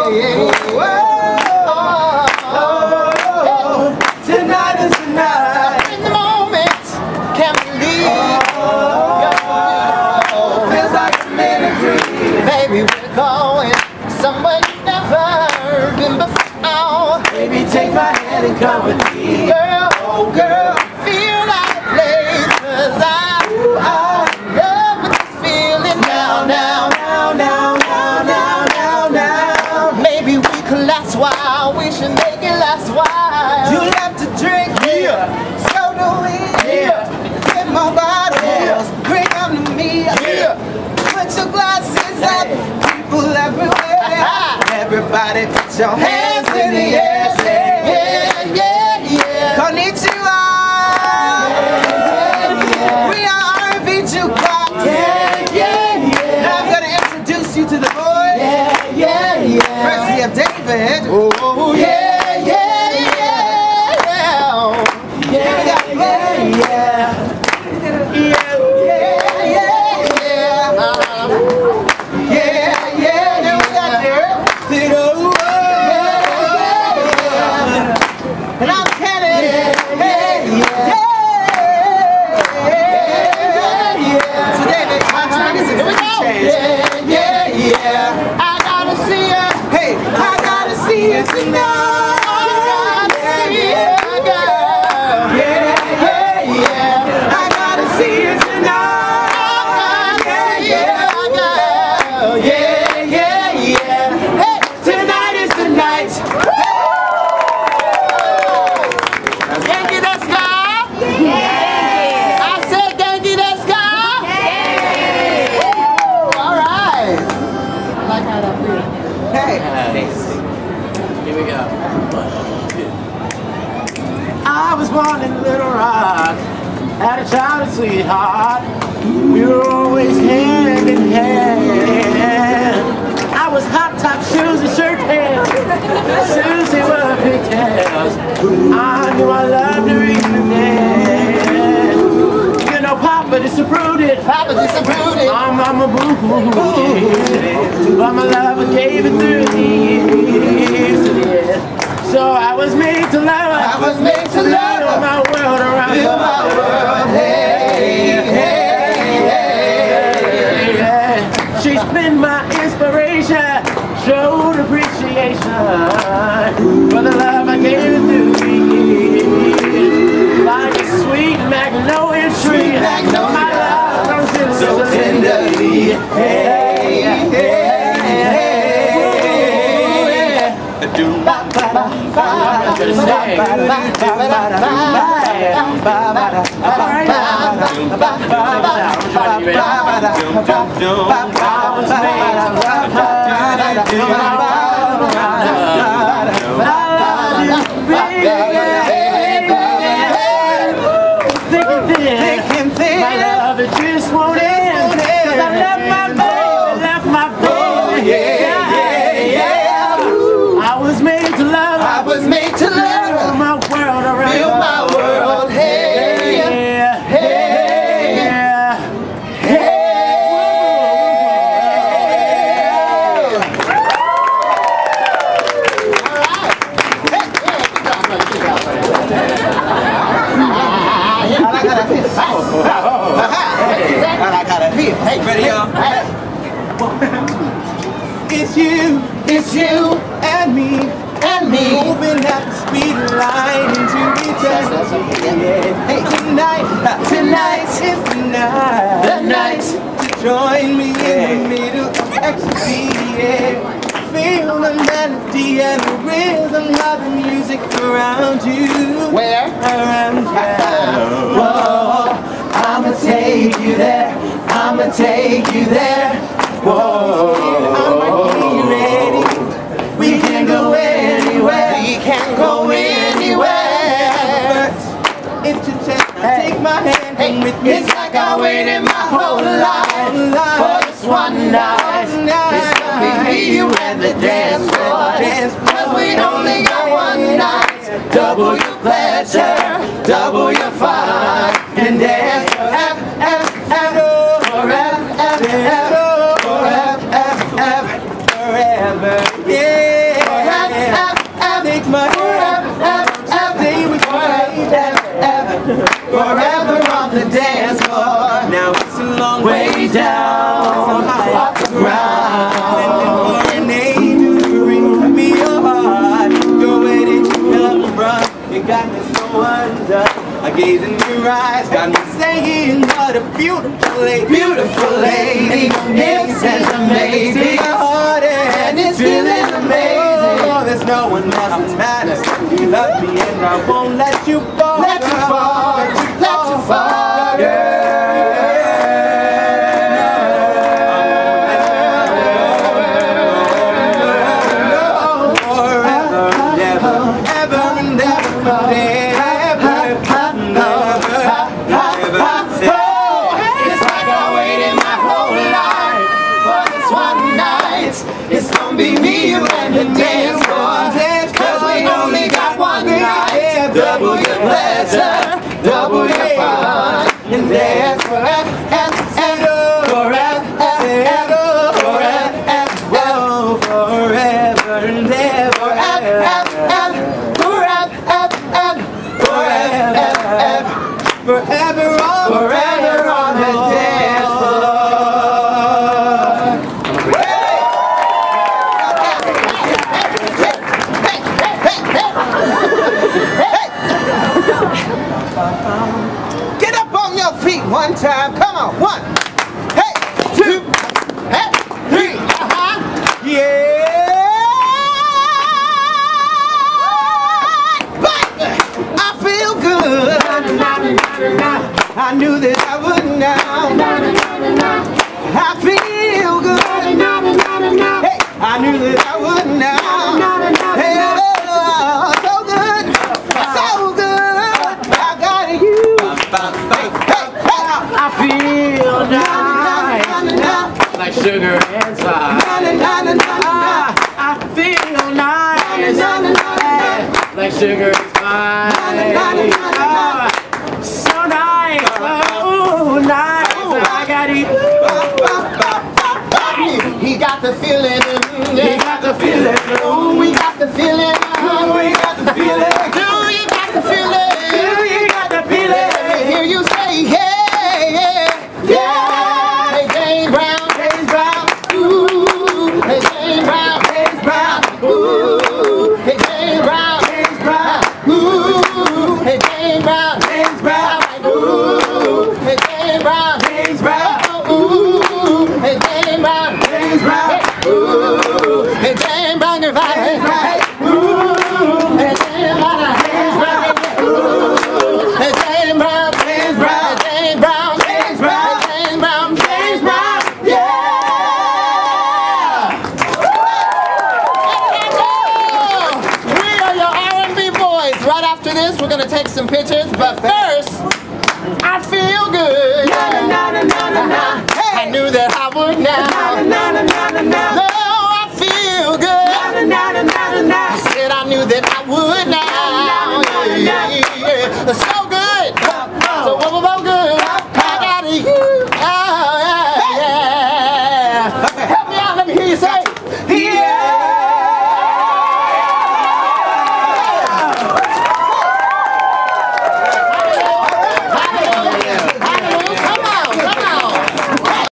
Tonight is the night. In the moment, can't believe. Feels like I'm in a dream. Baby, we're going somewhere you've never been before. Baby, take my hand and come with me. Girl, Oh girl, feel like a place, 'cause I love with this feeling now. Maybe we could last a while, we should make it last a while. you love to drink, so do we. Get my bottles, bring them to me. Put your glasses up, people everywhere. Everybody put your hands in the air, say Yeah. Konnichiwa. We are R&B Jukebox. Now I'm gonna introduce you to the boys. First we have David. Oh, yeah. And I'm Kenneth. So David, my turn is Here we go. change. I gotta see ya. Hey, I gotta see you tonight. I gotta see you tonight. Hey, tonight is the night. Genki desu ka? I said genki desu ka? All right. I like how that feels. Hey. Here we go. I was born in Little Rock, had a childhood sweetheart. We were always hand in hand. I was hot top shoes and shirt pants. Susie were pigtails. I knew I loved her even then. You know, Papa disapproved it. Papa disapproved it. My mama booed it. But my lover gave it through the years. So I was made to love her. I was made to love her. My world around Feel my world. She's been my inspiration, showed appreciation for the love I gave her through the years. Like a sweet magnolia tree, my love comes in so tenderly. My love, it just won't end. 'Cause I love my baby, I was made to love her. I was made to love her. My world around. Feel my world. Hey, ready, y'all? It's you And me. and me. Moving at the speed of light into eternity. Hey, tonight is the night. The night. Join me in the middle of ecstasy. Feel the melody and the rhythm of the music around you. Where? Around you. Whoa, I'ma take you there. I'ma take you there. Whoa, I'ma be ready. We can go anywhere. We can go anywhere. It's your chance to take my hand and with me. It's like I waited my whole life for this one night. It's gonna be you and the dance floor. 'Cause we only got one night. Double your pleasure, double your fun, and dance forever, forever, yeah. down off the ground. For an angel to bring me your heart, your way that you come from, you got me so undone. I gaze in your eyes, got me saying what a beautiful lady, beautiful lady. It's amazing, your heart and it's feeling amazing. Oh, there's no one else that matters. You love me and I won't let you fall, let you fall, let you fall, girl. It's gonna be me, you and the dance floor. Cause we only got one night. Double your pleasure, double your fun. And dance forever and forever and forever and forever and ever, forever on the dance floor. Get up on your feet one time, come on, 1, hey, 2, hey, 3, yeah, but I feel good, I knew that I would now, I feel good, hey, I knew that I would now, hey, so good, I got you. I feel nice, like sugar inside. I feel nice, like sugar inside. So nice, oh nice, I got you. He got the feeling, he got the feeling, oh we got the feeling, oh we got the feeling, do you got the feeling, do you got the feeling? Let me hear you say yeah, yeah, yeah. Hey James Brown, ooh, hey James Brown, ooh, hey James Brown, ooh, hey James Brown, ooh, hey James Brown, ooh, hey James Brown, ooh, hey James Brown, ooh, hey James Brown, ooh, hey James Brown, we're gonna take some pictures, but first, I feel good. I knew that I would now. No, I feel good. I said I knew that I would now. So